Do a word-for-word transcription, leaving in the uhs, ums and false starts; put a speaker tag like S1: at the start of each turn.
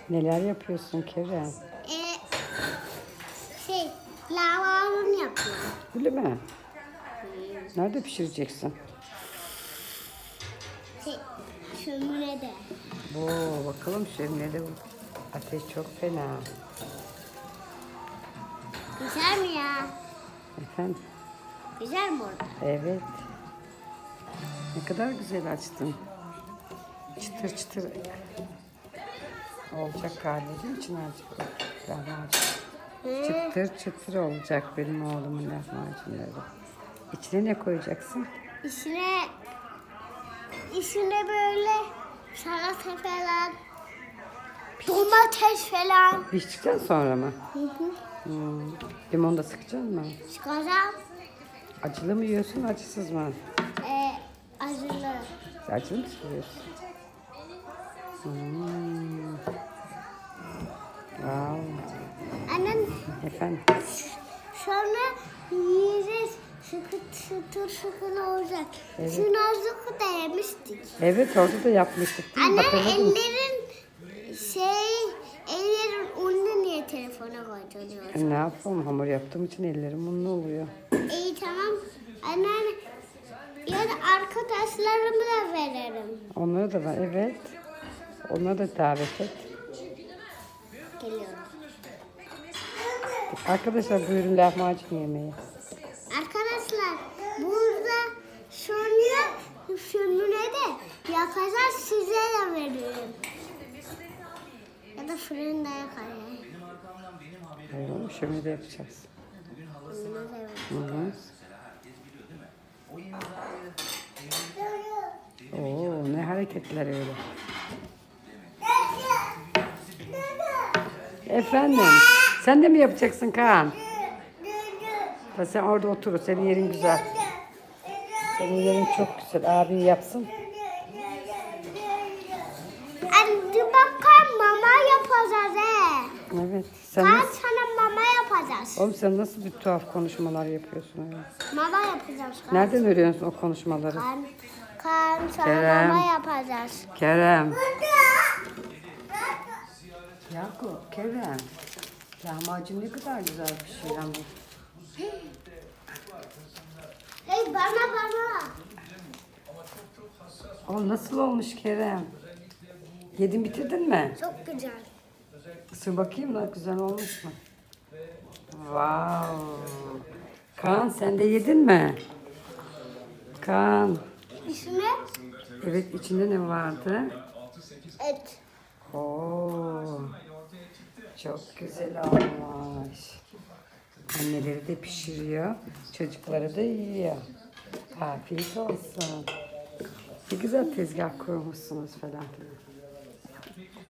S1: Neler yapıyorsun Kerem?
S2: Ee, şey, lahmacun yapıyorum.
S1: Öyle mi? Nerede pişireceksin?
S2: Şey, şöminede.
S1: Oo, bakalım şöminede bu. Ateş çok fena.
S2: Güzel mi ya?
S1: Efendim?
S2: Güzel mi orada?
S1: Evet. Ne kadar güzel açtın. Çıtır çıtır olacak galiba değil mi Çınarcık? Lahmacun. Çıtır çıtır olacak benim oğlumun lahmacunları. İçine ne koyacaksın?
S2: İçine, içine böyle salata falan, domates falan.
S1: Piştikten sonra mı?
S2: Hı hı.
S1: Hmm. Limon da sıkacaksın mı?
S2: Çıkaracağım.
S1: Acılı mı yiyorsun, acısız mı?
S2: Ee, acılı.
S1: Acılı mı seviyorsun? Hmm. Wow.
S2: Annem
S1: Efendim?
S2: sonra yiyeceğiz. Sıkı sıkır sıkır olacak.
S1: Evet.
S2: Şunazlıkı da yemiştik.
S1: Evet, orada da yapmıştık değil mi?
S2: Annem
S1: Hatırladın mı?
S2: ellerin şey, ellerin unlu niye telefona koyduruyor?
S1: E, ne yapalım? Hamur yaptığım için ellerim unlu oluyor.
S2: İyi tamam. Annem ya da arkadaşlarımı da veririm.
S1: Onlara da var, evet. Onlara da davet et.
S2: Geliyorum.
S1: Arkadaşlar buyurun lahmacun yemeği.
S2: Arkadaşlar burada sonra şöminede yakacağız, size de veririm. Ya da fırında yakacağız.
S1: Hayır oğlum, şöyle de yapacağız.
S2: Fırında da yakacağız.
S1: Hı hı. Oo, ne hareketler öyle. Efendim, sen de mi yapacaksın Kaan? Ha, sen orada otur, senin yerin güzel. Senin yerin çok güzel, abin yapsın.
S2: Hadi bakalım mama yapacağız he.
S1: Evet, sen
S2: Ben
S1: nasıl,
S2: sana mama yapacağız.
S1: oğlum sen nasıl bir tuhaf konuşmalar yapıyorsun öyle?
S2: Mama yapacağız. Kan.
S1: Nereden öğreniyorsun o konuşmaları?
S2: Kan, kan sana
S1: Kerem.
S2: mama yapacağız.
S1: Kerem. Yakup, Kerem. Lahmacun ne kadar güzel bir şey lan bu.
S2: Hey bana bana.
S1: O nasıl olmuş Kerem? Yedin bitirdin mi?
S2: Çok güzel.
S1: Isır bakayım da güzel olmuş mu? Wow. Kaan sen de yedin mi? Kaan.
S2: İsmi?
S1: Evet, içinde ne vardı?
S2: Et.
S1: Oo. Çok güzel olmuş. Anneleri de pişiriyor. Çocukları da yiyor. Afiyet olsun. Ne güzel tezgah kurmuşsunuz falan filan.